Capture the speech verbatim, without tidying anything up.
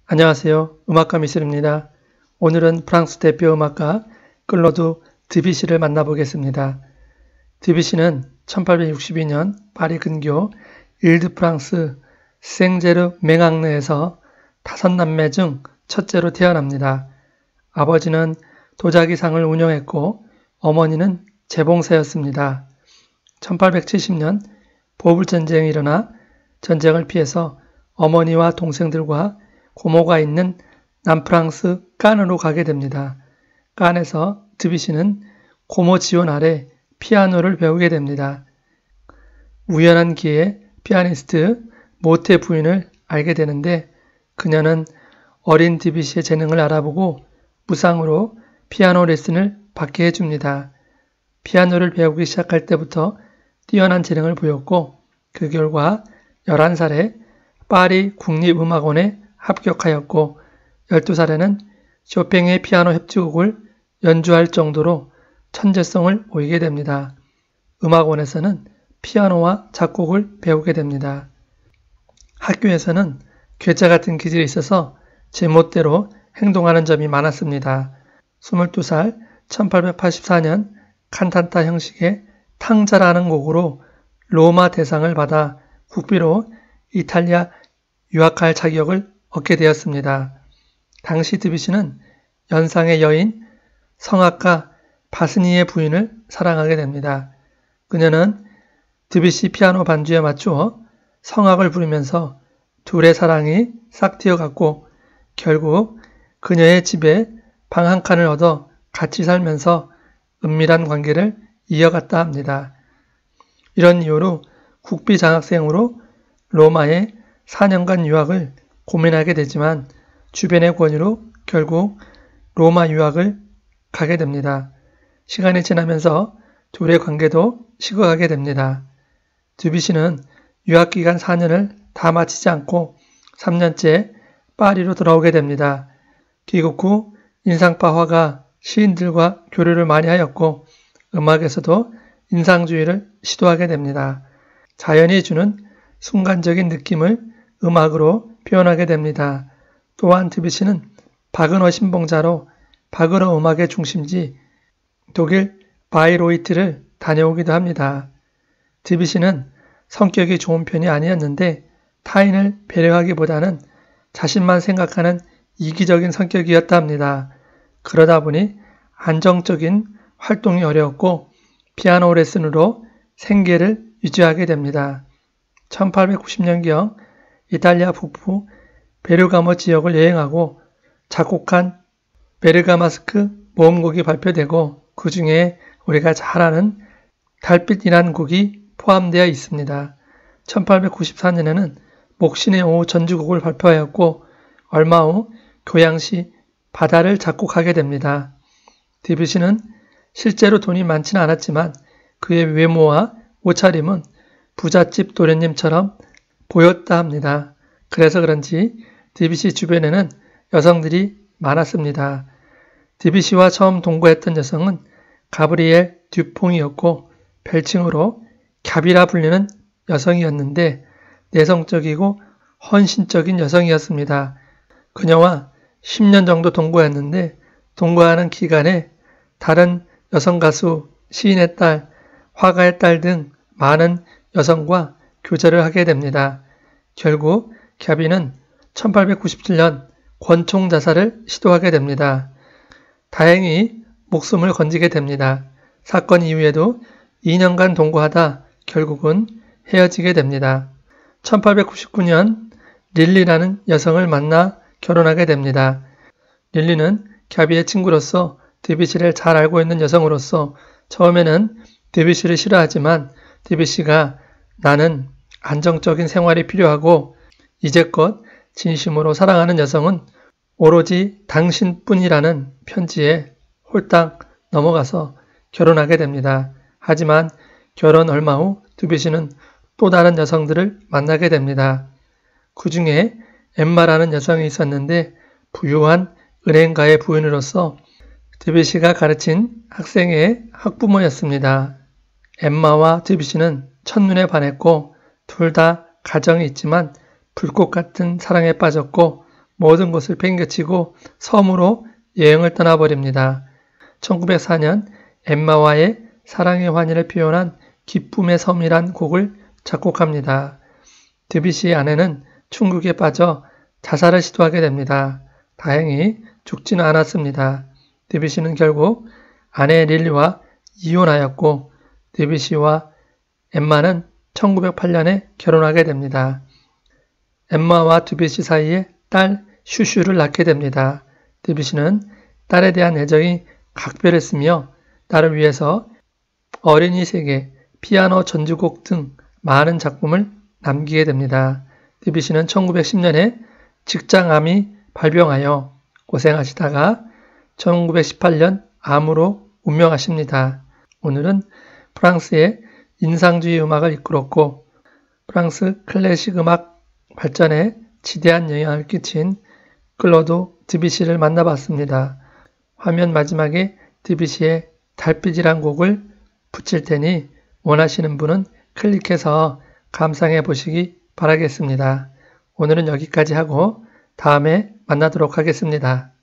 안녕하세요. 음악가 미술입니다. 오늘은 프랑스 대표 음악가 클로드 드뷔시를 만나보겠습니다. 드뷔시는 천팔백육십이 년 파리 근교 일드프랑스 생제르 맹앙르에서 다섯 남매 중 첫째로 태어납니다. 아버지는 도자기상을 운영했고 어머니는 재봉사였습니다. 천팔백칠십 년 보불전쟁이 일어나 전쟁을 피해서 어머니와 동생들과 고모가 있는 남프랑스 깐으로 가게 됩니다. 깐에서 드뷔시는 고모 지원 아래 피아노를 배우게 됩니다. 우연한 기회에 피아니스트 모테 부인을 알게 되는데 그녀는 어린 드뷔시의 재능을 알아보고 무상으로 피아노 레슨을 받게 해줍니다. 피아노를 배우기 시작할 때부터 뛰어난 재능을 보였고 그 결과 열한 살에 파리 국립음악원에 합격하였고 열두 살에는 쇼팽의 피아노 협주곡을 연주할 정도로 천재성을 보이게 됩니다. 음악원에서는 피아노와 작곡을 배우게 됩니다. 학교에서는 괴짜 같은 기질이 있어서 제멋대로 행동하는 점이 많았습니다. 스물두 살 천팔백팔십사 년 칸타타 형식의 탕자라는 곡으로 로마 대상을 받아 국비로 이탈리아 유학할 자격을 얻게 되었습니다. 당시 드뷔시는 연상의 여인 성악가 바스니의 부인을 사랑하게 됩니다. 그녀는 드뷔시 피아노 반주에 맞추어 성악을 부르면서 둘의 사랑이 싹 튀어갔고 결국 그녀의 집에 방 한 칸을 얻어 같이 살면서 은밀한 관계를 이어갔다 합니다. 이런 이유로 국비 장학생으로 로마에 사 년간 유학을 고민하게 되지만 주변의 권유로 결국 로마 유학을 가게 됩니다. 시간이 지나면서 둘의 관계도 식어가게 됩니다. 드뷔시는 유학기간 사 년을 다 마치지 않고 삼 년째 파리로 돌아오게 됩니다. 귀국 후 인상파 화가 시인들과 교류를 많이 하였고 음악에서도 인상주의를 시도하게 됩니다. 자연이 주는 순간적인 느낌을 음악으로 표현하게 됩니다. 또한 드뷔시는 바그너 신봉자로 바그너 음악의 중심지 독일 바이로이트를 다녀오기도 합니다. 드뷔시는 성격이 좋은 편이 아니었는데 타인을 배려하기보다는 자신만 생각하는 이기적인 성격이었다 합니다. 그러다 보니 안정적인 활동이 어려웠고 피아노 레슨으로 생계를 유지하게 됩니다. 천팔백구십 년경 이탈리아 북부 베르가모 지역을 여행하고 작곡한 베르가마스크 모음곡이 발표되고 그 중에 우리가 잘 아는 달빛이란 곡이 포함되어 있습니다. 천팔백구십사 년에는 목신의 오후 전주곡을 발표하였고 얼마 후 교양시 바다를 작곡하게 됩니다. 드뷔시는 실제로 돈이 많지는 않았지만 그의 외모와 옷차림은 부잣집 도련님처럼 보였다 합니다. 그래서 그런지 드뷔시 주변에는 여성들이 많았습니다. 드뷔시와 처음 동거했던 여성은 가브리엘 듀퐁이었고 별칭으로 갸비라 불리는 여성이었는데 내성적이고 헌신적인 여성이었습니다. 그녀와 십 년 정도 동거했는데 동거하는 기간에 다른 여성 가수, 시인의 딸, 화가의 딸 등 많은 여성과 교제를 하게 됩니다. 결국 갸비는 천팔백구십칠 년 권총 자살을 시도하게 됩니다. 다행히 목숨을 건지게 됩니다. 사건 이후에도 이 년간 동거하다 결국은 헤어지게 됩니다. 천팔백구십구 년 릴리라는 여성을 만나 결혼하게 됩니다. 릴리는 갸비의 친구로서 드뷔시를 잘 알고 있는 여성으로서 처음에는 드뷔시를 싫어하지만 드뷔시가 나는 안정적인 생활이 필요하고 이제껏 진심으로 사랑하는 여성은 오로지 당신뿐이라는 편지에 홀딱 넘어가서 결혼하게 됩니다. 하지만 결혼 얼마 후 드뷔시는 또 다른 여성들을 만나게 됩니다. 그 중에 엠마라는 여성이 있었는데 부유한 은행가의 부인으로서 드뷔시가 가르친 학생의 학부모였습니다. 엠마와 드뷔시는 첫눈에 반했고 둘 다 가정이 있지만 불꽃 같은 사랑에 빠졌고 모든 것을 팽개치고 섬으로 여행을 떠나버립니다. 천구백사 년 엠마와의 사랑의 환희를 표현한 기쁨의 섬이란 곡을 작곡합니다. 드뷔시의 아내는 충격에 빠져 자살을 시도하게 됩니다. 다행히 죽지는 않았습니다. 드뷔시는 결국 아내 릴리와 이혼하였고 드뷔시와 엠마는 천구백팔 년에 결혼하게 됩니다. 엠마와 드뷔시 사이에 딸 슈슈를 낳게 됩니다. 드뷔시는 딸에 대한 애정이 각별했으며 딸을 위해서 어린이 세계, 피아노 전주곡 등 많은 작품을 남기게 됩니다. 드뷔시는 천구백십 년에 직장암이 발병하여 고생하시다가 천구백십팔 년 암으로 운명하십니다. 오늘은 프랑스의 인상주의 음악을 이끌었고 프랑스 클래식 음악 발전에 지대한 영향을 끼친 클로드 드뷔시를 만나봤습니다. 화면 마지막에 드뷔시의 달빛이란 곡을 붙일 테니 원하시는 분은 클릭해서 감상해 보시기 바라겠습니다. 오늘은 여기까지 하고 다음에 만나도록 하겠습니다.